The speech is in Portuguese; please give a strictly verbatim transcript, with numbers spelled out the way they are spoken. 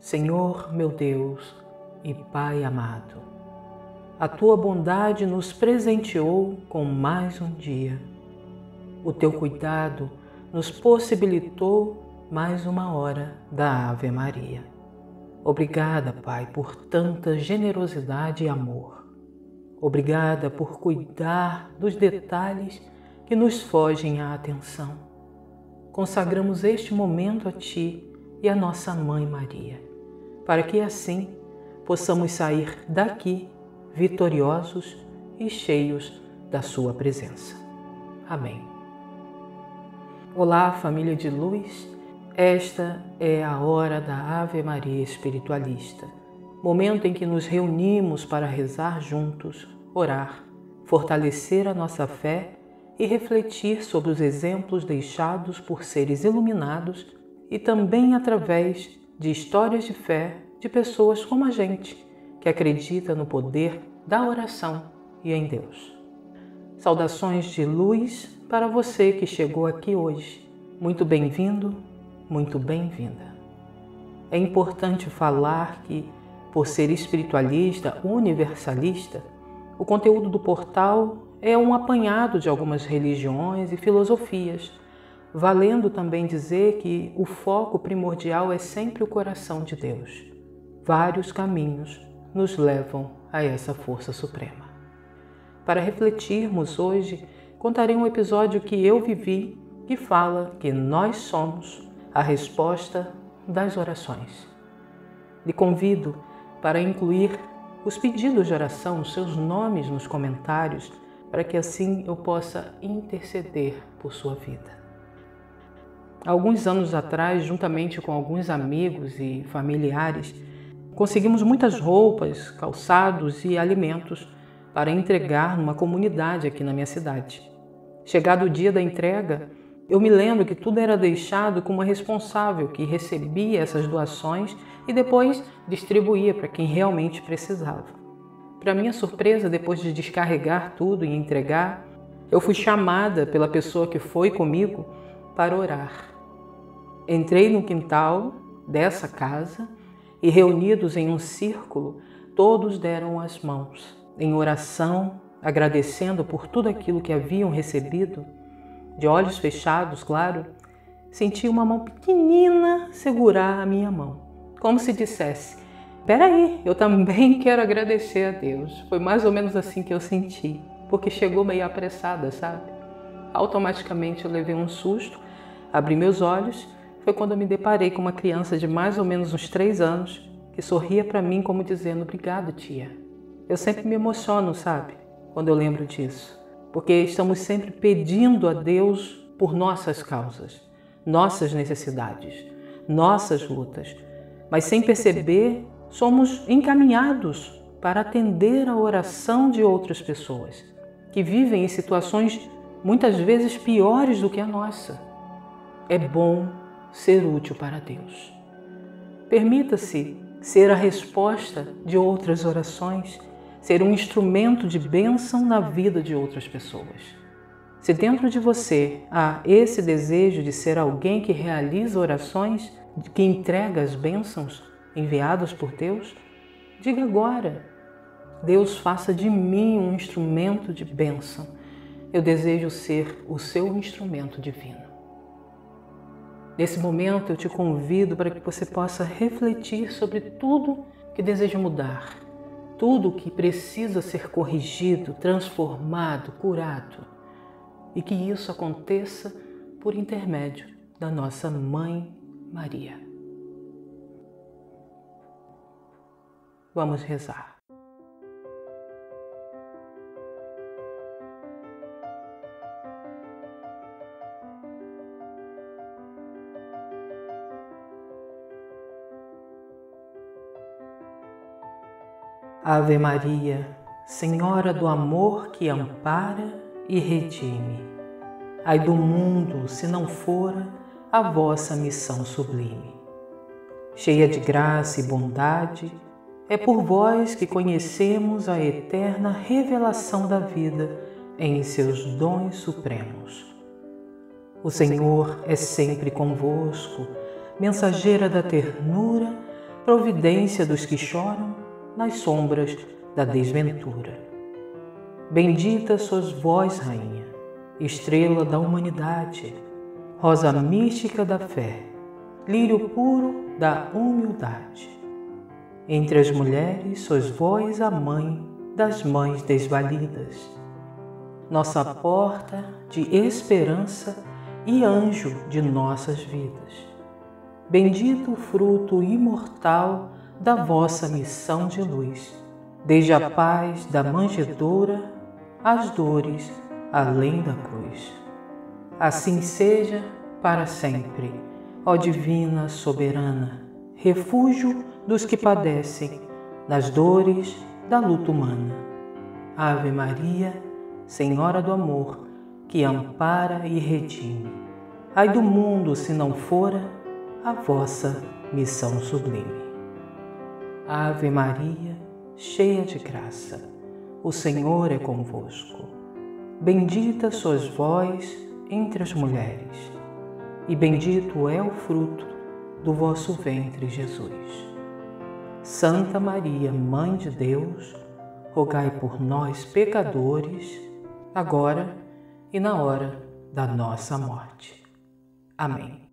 Senhor meu Deus e Pai amado, a Tua bondade nos presenteou com mais um dia. O Teu cuidado nos possibilitou mais uma hora da Ave Maria. Obrigada, Pai, por tanta generosidade e amor. Obrigada por cuidar dos detalhes que nos fogem à atenção. Consagramos este momento a Ti e a nossa Mãe Maria, para que assim possamos sair daqui vitoriosos e cheios da Sua presença. Amém. Olá, família de luz. Esta é a hora da Ave Maria Espiritualista, momento em que nos reunimos para rezar juntos, orar, fortalecer a nossa fé e refletir sobre os exemplos deixados por seres iluminados e também através de histórias de fé de pessoas como a gente, que acredita no poder da oração e em Deus. Saudações de luz para você que chegou aqui hoje. Muito bem-vindo, muito bem-vinda. É importante falar que, por ser espiritualista universalista, o conteúdo do portal é um apanhado de algumas religiões e filosofias, valendo também dizer que o foco primordial é sempre o coração de Deus. Vários caminhos nos levam a essa força suprema. Para refletirmos hoje, contarei um episódio que eu vivi que fala que nós somos a resposta das orações. Lhe convido para incluir os pedidos de oração, os seus nomes nos comentários, para que assim eu possa interceder por sua vida. Alguns anos atrás, juntamente com alguns amigos e familiares, conseguimos muitas roupas, calçados e alimentos para entregar numa comunidade aqui na minha cidade. Chegado o dia da entrega, eu me lembro que tudo era deixado com uma responsável que recebia essas doações e depois distribuía para quem realmente precisava. Para minha surpresa, depois de descarregar tudo e entregar, eu fui chamada pela pessoa que foi comigo para orar. Entrei no quintal dessa casa e, reunidos em um círculo, todos deram as mãos em oração, agradecendo por tudo aquilo que haviam recebido. De olhos fechados, claro, senti uma mão pequenina segurar a minha mão, como se dissesse: "Peraí, eu também quero agradecer a Deus." Foi mais ou menos assim que eu senti, porque chegou meio apressada, sabe? Automaticamente eu levei um susto, abri meus olhos. Foi quando eu me deparei com uma criança de mais ou menos uns três anos que sorria para mim como dizendo: "Obrigado, tia." Eu sempre me emociono, sabe? Quando eu lembro disso. Porque estamos sempre pedindo a Deus por nossas causas, nossas necessidades, nossas lutas. Mas sem perceber, somos encaminhados para atender a oração de outras pessoas, que vivem em situações muitas vezes piores do que a nossa. É bom ser útil para Deus. Permita-se ser a resposta de outras orações, ser um instrumento de bênção na vida de outras pessoas. Se dentro de você há esse desejo de ser alguém que realiza orações, que entrega as bênçãos enviadas por Deus, diga agora: "Deus, faça de mim um instrumento de bênção. Eu desejo ser o seu instrumento divino." Nesse momento eu te convido para que você possa refletir sobre tudo que deseja mudar, tudo que precisa ser corrigido, transformado, curado, e que isso aconteça por intermédio da nossa Mãe Maria. Vamos rezar. Ave Maria, Senhora do amor que ampara e redime. Ai do mundo, se não fora a vossa missão sublime. Cheia de graça e bondade, é por vós que conhecemos a eterna revelação da vida em seus dons supremos. O Senhor é sempre convosco, mensageira da ternura, providência dos que choram nas sombras da desventura. Bendita sois vós, Rainha, estrela da humanidade, rosa mística da fé, lírio puro da humildade. Entre as mulheres sois vós a mãe das mães desvalidas, nossa porta de esperança e anjo de nossas vidas. Bendito o fruto imortal da vossa missão de luz, desde a paz da manjedoura às dores além da cruz. Assim seja para sempre, ó Divina Soberana, refúgio dos que padecem nas dores da luta humana. Ave Maria, Senhora do amor, que ampara e redime. Ai do mundo se não fora a vossa missão sublime. Ave Maria, cheia de graça, o Senhor é convosco. Bendita sois vós entre as mulheres, e bendito é o fruto do vosso ventre, Jesus. Santa Maria, Mãe de Deus, rogai por nós, pecadores, agora e na hora da nossa morte. Amém.